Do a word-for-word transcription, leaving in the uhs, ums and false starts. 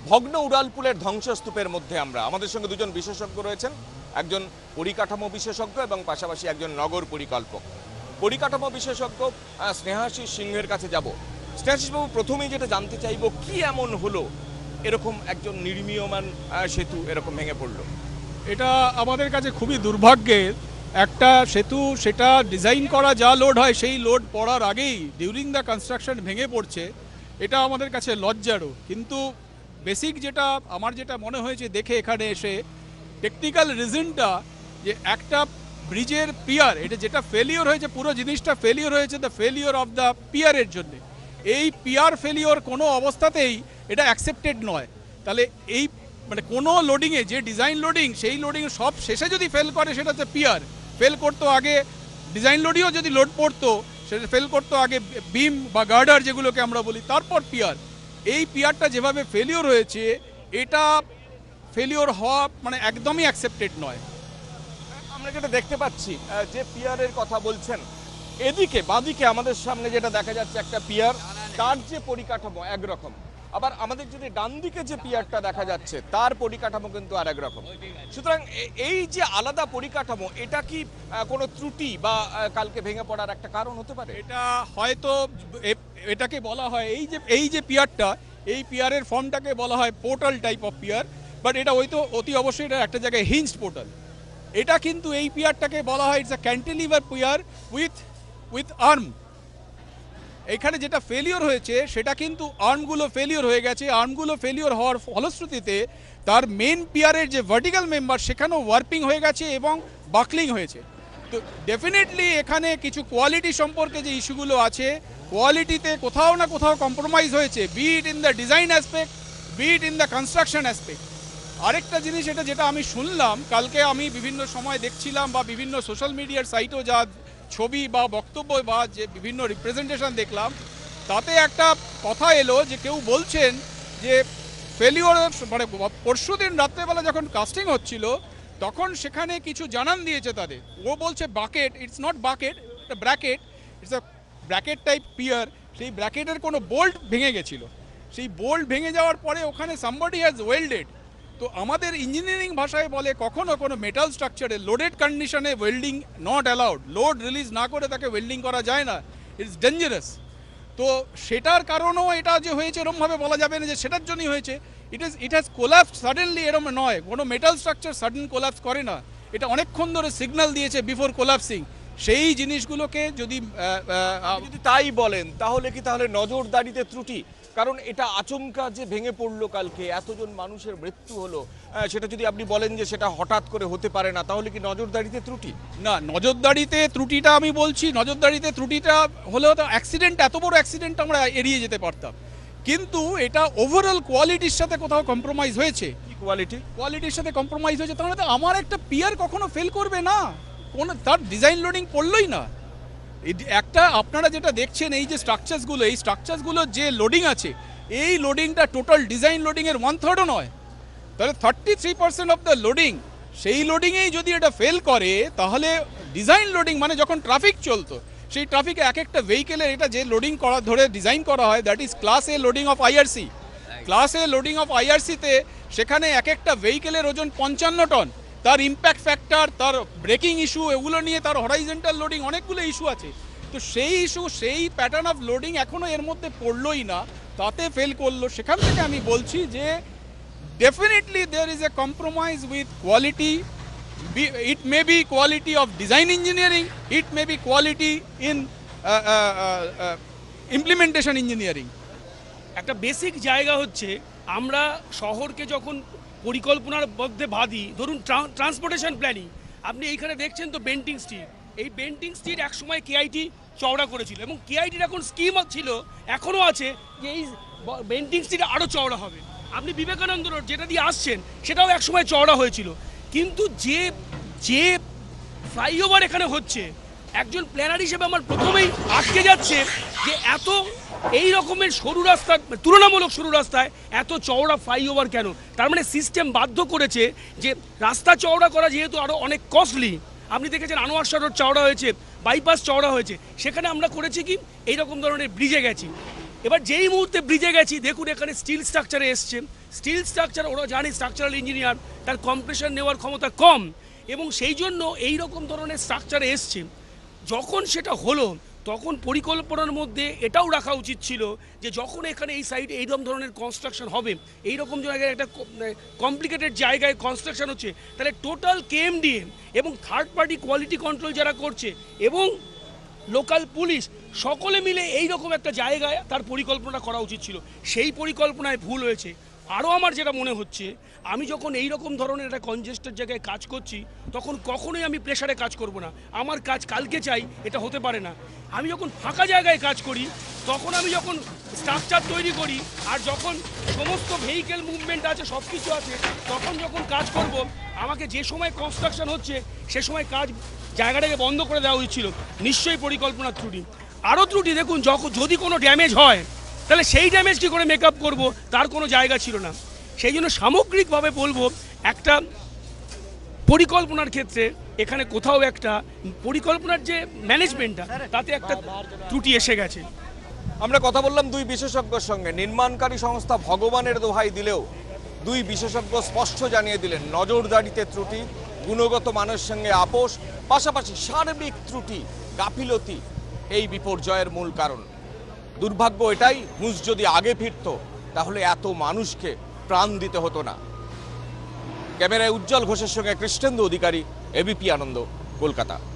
ভগ্ন উড়ালপুলের ধ্বংসস্তূপের মধ্যে আমরা আমাদের সঙ্গে দুজন বিশেষজ্ঞ রয়েছেন, একজন পরিকাঠামো বিশেষজ্ঞ এবং পাশাপাশি একজন নগর পরিকল্পক। পরিকাঠামো বিশেষজ্ঞ স্নেহাশিস সিংহের কাছে যাব। স্নেহাশিস বাবু, প্রথমেই যেটা জানতে চাইব, কি এমন হলো এরকম একজন নির্মীয়মান সেতু এরকম ভেঙে পড়লো? এটা আমাদের কাছে খুবই দুর্ভাগ্যের একটা সেতু, সেটা ডিজাইন করা যা লোড হয় সেই লোড পড়ার আগেই ডিউরিং দ্য কনস্ট্রাকশন ভেঙে পড়ছে, এটা আমাদের কাছে লজ্জারও। কিন্তু বেসিক যেটা আমার যেটা মনে হয়েছে দেখে এখানে এসে, টেকনিক্যাল রিজনটা যে একটা ব্রিজের পিয়ার, এটা যেটা ফেলিওর হয়েছে, পুরো জিনিসটা ফেলিওর হয়েছে দ্য ফেলিওর অফ দ্য পিয়ারের জন্যে। এই পিয়ার ফেলিওর কোনো অবস্থাতেই এটা অ্যাকসেপ্টেড নয়। তাহলে এই মানে কোনো লোডিংয়ে যে ডিজাইন লোডিং, সেই লোডিং সব শেষে যদি ফেল করে সেটা হচ্ছে পিয়ার। ফেল করতো আগে ডিজাইন লোডিও যদি লোড পড়তো সেটা ফেল করতো আগে বিম বা গার্ডার যেগুলোকে আমরা বলি, তারপর পিয়ার। এই পিয়ারটা যেভাবে ফেলিওর হয়েছে, এটা ফেলিওর হওয়া মানে একদমই অ্যাকসেপ্টেড নয়। আমরা যেটা দেখতে পাচ্ছি, যে পিয়ারের কথা বলছেন, এদিকে বাঁদিকে আমাদের সামনে যেটা দেখা যাচ্ছে একটা পিয়ার, তার যে পরিকাঠামো একরকম, আবার আমাদের যদি ডান দিকে যে পিয়ারটা দেখা যাচ্ছে তার পরিকাঠামো কিন্তু আর একরকম। সুতরাং এই যে আলাদা পরিকাঠামো, এটা কি কোনো ত্রুটি বা কালকে ভেঙে পড়ার একটা কারণ হতে পারে? এটা হয়তো এটাকে বলা হয়, এই যে এই যে পিয়ারটা, এই পিয়ারের ফর্মটাকে বলা হয় portal type of pier, but এটা হয়তো অতি অবশ্যই এটা একটা জায়গায় হিঞ্জড পোর্টাল। এটা কিন্তু এই পিয়ারটাকে বলা হয় it's a cantilever pier with with arm. এখানে যেটা ফেলিওর হয়েছে সেটা কিন্তু আর্মগুলো ফেলিওর হয়ে গেছে। আর্মগুলো ফেলিওর হওয়ার ফলশ্রুতিতে তার মেন পিয়ারের যে ভার্টিক্যাল মেম্বার সেখানেও ওয়ার্পিং হয়ে গেছে এবং বাকলিং হয়েছে। তো ডেফিনেটলি এখানে কিছু কোয়ালিটি সম্পর্কে যে ইস্যুগুলো আছে, কোয়ালিটিতে কোথাও না কোথাও কম্প্রোমাইজ হয়েছে, be it in the design aspect, be it in the construction aspect. আরেকটা জিনিস, এটা যেটা আমি শুনলাম কালকে, আমি বিভিন্ন সময় দেখছিলাম বা বিভিন্ন সোশ্যাল মিডিয়ার সাইটেও যা ছবি বা বক্তব্য বা যে বিভিন্ন রিপ্রেজেন্টেশন দেখলাম, তাতে একটা কথা এলো যে কেউ বলছেন যে ফেলিওর মানে পরশু দিন রাত্রেবেলা যখন কাস্টিং হচ্ছিল তখন সেখানে কিছু জানান দিয়েছে তাদের। ও বলছে বাকেট, ইটস নট বাকেট, এটা bracket, it's a bracket type pier. সেই ব্র্যাকেটের কোনো বোল্ট ভেঙে গেছিলো। সেই বোল্ট ভেঙে যাওয়ার পরে ওখানে সামবডি হ্যাজ ওয়েল্ডেড। তো আমাদের ইঞ্জিনিয়ারিং ভাষায় বলে কখনো কোনো মেটাল স্ট্রাকচারে লোডেড কন্ডিশনে welding not allowed. Load release না করে তাকে ওয়েল্ডিং করা যায় না, ইটস ডেঞ্জারাস। তো সেটার কারণেও এটা যে হয়েছে এরমভাবে বলা যাবে না যে সেটার জন্যই হয়েছে। It is it has collapse suddenly, এরম নয়। কোনো মেটাল স্ট্রাকচার সাডেন কোলাপস করে না, এটা অনেকক্ষণ ধরে সিগন্যাল দিয়েছে বিফোর কোলাপসিং। সেই জিনিসগুলোকে যদি যদি তাই বলেন, তাহলে কি তাহলে নজরদারিতে ত্রুটি? কারণ এটা আচমকা যে ভেঙে পড়লো কালকে, এতজন মানুষের মৃত্যু হলো, সেটা যদি আপনি বলেন যে সেটা হঠাৎ করে হতে পারে না, তাহলে কি নজরদারিতে ত্রুটি? না, নজরদারিতে ত্রুটিটা আমি বলছি, নজরদারিতে ত্রুটিটা হলেও তো অ্যাক্সিডেন্ট, এত বড় অ্যাক্সিডেন্ট আমরা এড়িয়ে যেতে পারতাম। কিন্তু এটা ওভারঅল কোয়ালিটির সাথে কোথাও কম্প্রোমাইজ হয়েছে। কি কোয়ালিটি? কোয়ালিটির সাথে কম্প্রোমাইজ হয়েছে। তাহলে তো আমার একটা পিয়ার কখনো ফেল করবে না, কোনো তার ডিজাইন লোডিং পড়লই না। একটা আপনারা যেটা দেখছেন এই যে স্ট্রাকচারসগুলো, এই স্ট্রাকচারসগুলোর যে লোডিং আছে, এই লোডিংটা টোটাল ডিজাইন লোডিংয়ের ওয়ান থার্ডও নয়। তাহলে thirty three percent of the loading, সেই লোডিংয়েই যদি এটা ফেল করে, তাহলে ডিজাইন লোডিং মানে যখন ট্রাফিক চলতো, সেই ট্রাফিকে এক একটা ভেহিকেলের এটা যে লোডিং করা ধরে ডিজাইন করা হয়, that is class A loading of IRC. Class A loading of আইআরসিতে সেখানে এক একটা ভেহিকেলের ওজন পঞ্চান্ন টন। তার ইম্প্যাক্ট ফ্যাক্টর, তার ব্রেকিং ইস্যু, এগুলো নিয়ে তার হরাইজেন্টাল লোডিং অনেকগুলো ইস্যু আছে। তো সেই ইস্যু, সেই প্যাটার্ন অফ লোডিং এখনও এর মধ্যে পড়লই না, তাতে ফেল করলো। সেখান থেকে আমি বলছি যে definitely there is a compromise with quality. It may be quality of design engineering, it may be quality in implementation engineering. একটা বেসিক জায়গা হচ্ছে, আমরা শহরকে যখন পরিকল্পনার মধ্যে ভাবি, ধরুন ট্রান্সপোর্টেশন প্ল্যানিং, আপনি এইখানে দেখছেন তো বেন্টিং স্ট্রিট। এই বেন্টিং স্ট্রিট একসময় কেআইটি চওড়া করেছিল এবং কেআইটির এখন স্কিম ছিল, এখনও আছে, যে এই বেন্টিং স্ট্রিট আরও চওড়া হবে। আপনি বিবেকানন্দ রোড যেটা দিয়ে আসছেন সেটাও একসময় চওড়া হয়েছিল। কিন্তু যে যে ফ্লাইওভার এখানে হচ্ছে, একজন প্ল্যানার হিসেবে আমার প্রথমেই আটকে যাচ্ছে যে এত এই রকমের সরু রাস্তা, তুলনামূলক সরু রাস্তায় এত চওড়া ফ্লাইওভার কেন? তার মানে সিস্টেম বাধ্য করেছে যে রাস্তা চওড়া করা যেহেতু আরও অনেক কস্টলি। আপনি দেখেছেন আনোয়ার রোড চওড়া হয়েছে, বাইপাস চওড়া হয়েছে, সেখানে আমরা করেছি কি এইরকম ধরনের ব্রিজে গেছি। এবার যেই মুহূর্তে ব্রিজে গেছি, দেখুন এখানে স্টিল স্ট্রাকচারে এসছে। স্টিল স্ট্রাকচার ওরা জানে স্ট্রাকচারাল ইঞ্জিনিয়ার, তার কম্প্রেশন নেওয়ার ক্ষমতা কম, এবং সেই জন্য এই রকম ধরনের স্ট্রাকচারে এসছে। যখন সেটা হলো তখন পরিকল্পনার মধ্যে এটাও রাখা উচিত ছিল যে যখন এখানে এই সাইডে এইরকম ধরনের কনস্ট্রাকশন হবে, এইরকম জায়গায় একটা কমপ্লিকেটেড জায়গায় কনস্ট্রাকশন হচ্ছে, তাহলে টোটাল কেএমডিএ এবং থার্ড পার্টি কোয়ালিটি কন্ট্রোল যারা করছে এবং লোকাল পুলিশ সকলে মিলে এই রকম একটা জায়গায় তার পরিকল্পনা করা উচিত ছিল। সেই পরিকল্পনায় ভুল হয়েছে। আরও আমার যেটা মনে হচ্ছে, আমি যখন এই রকম ধরনের একটা কনজেস্টেড জায়গায় কাজ করছি তখন কখনোই আমি প্রেশারে কাজ করব না। আমার কাজ কালকে চাই, এটা হতে পারে না। আমি যখন ফাঁকা জায়গায় কাজ করি, তখন আমি যখন স্ট্রাকচার তৈরি করি আর যখন সমস্ত ভেহিকেল মুভমেন্ট আছে, সব কিছু আছে, তখন যখন কাজ করব, আমাকে যে সময় কনস্ট্রাকশন হচ্ছে সে সময় কাজ জায়গাটাকে বন্ধ করে দেওয়া উচিত ছিল। নিশ্চয়ই পরিকল্পনার ত্রুটি। আরও ত্রুটি দেখুন, যখন যদি কোনো ড্যামেজ হয় তাহলে সেই ড্যামেজ কী করে মেকআপ করবো, তার কোনো জায়গা ছিল না। সেই জন্য সামগ্রিকভাবে বলবো, একটা পরিকল্পনার ক্ষেত্রে এখানে কোথাও একটা পরিকল্পনার যে ম্যানেজমেন্টটা, তাতে একটা ত্রুটি এসে গেছে। আমরা কথা বললাম দুই বিশেষজ্ঞর সঙ্গে। নির্মাণকারী সংস্থা ভগবানের দোহাই দিলেও দুই বিশেষজ্ঞ স্পষ্ট জানিয়ে দিলেন নজরদারিতে ত্রুটি, গুণগত মানের সঙ্গে আপোষ, পাশাপাশি সার্বিক ত্রুটি, গাফিলতি এই বিপর্যয়ের মূল কারণ। দুর্ভাগ্য এটাই, হুঁশ যদি আগে ফিরত তাহলে এত মানুষকে প্রাণ দিতে হতো না। ক্যামেরায় উজ্জ্বল ঘোষের সঙ্গে কৃষ্ণেন্দু অধিকারী, এবিপি আনন্দ, কলকাতা।